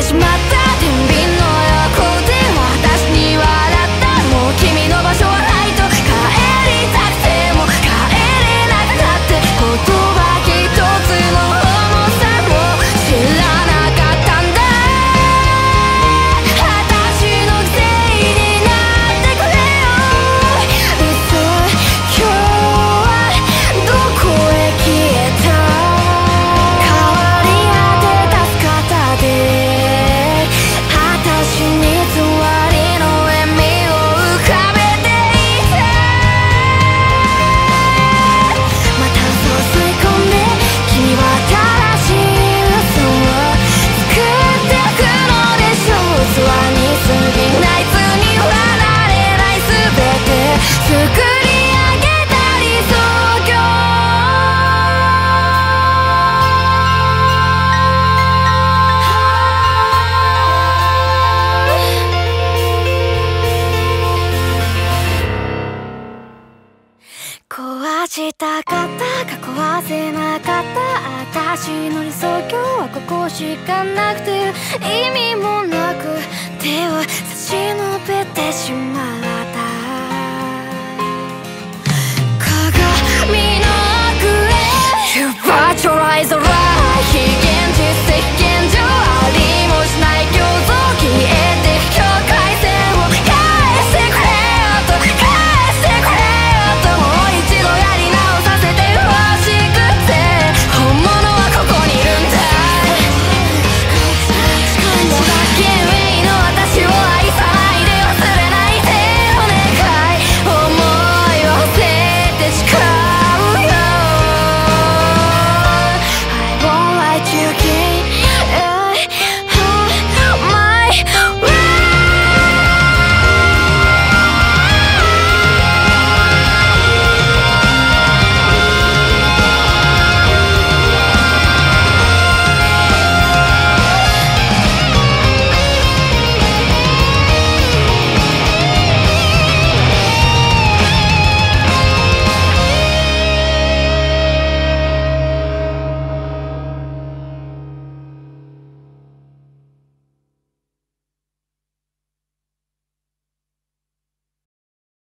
しまった天秤の横で私に笑った。もう君の場所はないと。帰りたくても帰れなくなって、言葉一つの重さも知らなかったんだ。私のせいになってくれよ。嘘、今日はどこへ消えた。変わり果てた姿で私につわりの笑みを浮かべていた。またそう吸い込んで君は新しい嘘を作ってくのでしょう。器に過ぎない、図にはなれない、全て作り上げた理想郷。壊したかったか壊せなかった私の理想郷はここしかなくて、意味もなく手を差し伸べてしまう。